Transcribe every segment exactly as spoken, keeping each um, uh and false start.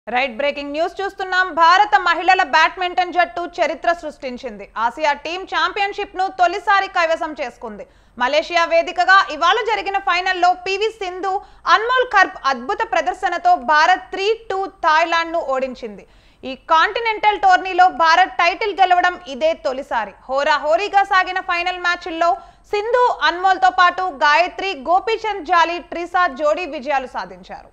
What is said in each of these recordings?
Right breaking news చూస్తున్నాం. భారత మహిళల బ్యాడ్మింటన్ జట్టు చరిత్ర సృష్టించింది. ఆసియా టీం ఛాంపియన్షిప్ ను తొలిసారి కైవసం చేసుకుంది. మలేషియా వేదికగా ఇవాళ జరిగిన ఫైనల్లో పివి సింధు, అన్మోల్ కర్ప్ అద్భుత ప్రదర్శనతో భారత్ త్రీ టూ థాయిలాండ్ ను ఓడించింది. ఈ కాంటినెంటల్ టోర్నీలో భారత్ టైటిల్ గెలవడం ఇదే తొలిసారి. హోరాహోరీగా సాగిన ఫైనల్ మ్యాచ్ల్లో సింధు, అన్మోల్ తో పాటు గాయత్రి, గోపీచంద్ జాలి, ట్రిసా జోడీ విజయాలు సాధించారు.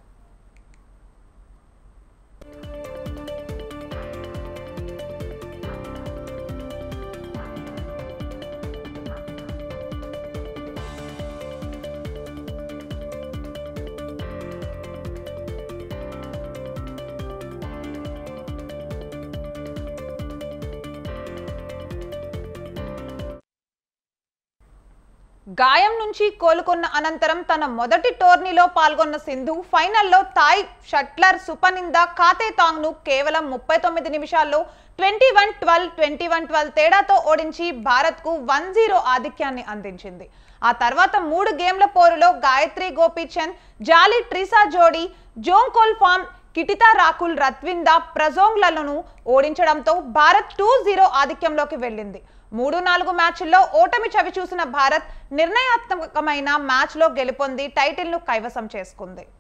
గాయం నుంచి కోలుకున్న అనంతరం తన మొదటి టోర్నీలో పాల్గొన్న సింధు ఫైనల్లో థాయ్ షట్లర్ సుపనిందా కాథేతాంగ్ ను కేవలం ముప్పై తొమ్మిది నిమిషాల్లో twenty one twelve twenty one twelve తేడాతో ఓడించి భారత్ కు వన్ జీరో ఆధిక్యాన్ని అందించింది. ఆ తర్వాత మూడు గేమ్ల పోరులో గాయత్రి, గోపీచంద్ జాలి, ట్రిసా జోడీ Jongkolphan, Kititharakul, Rawinda ప్రజోంగ్లను ఓడించడంతో భారత్ టూ జీరో ఆధిక్యంలోకి వెళ్ళింది. మూడు నాలుగు మ్యాచ్ల్లో ఓటమి చవి చూసిన భారత్ నిర్ణయాత్మకమైన మ్యాచ్లో గెలుపొంది టైటిల్ను కైవసం చేసుకుంది.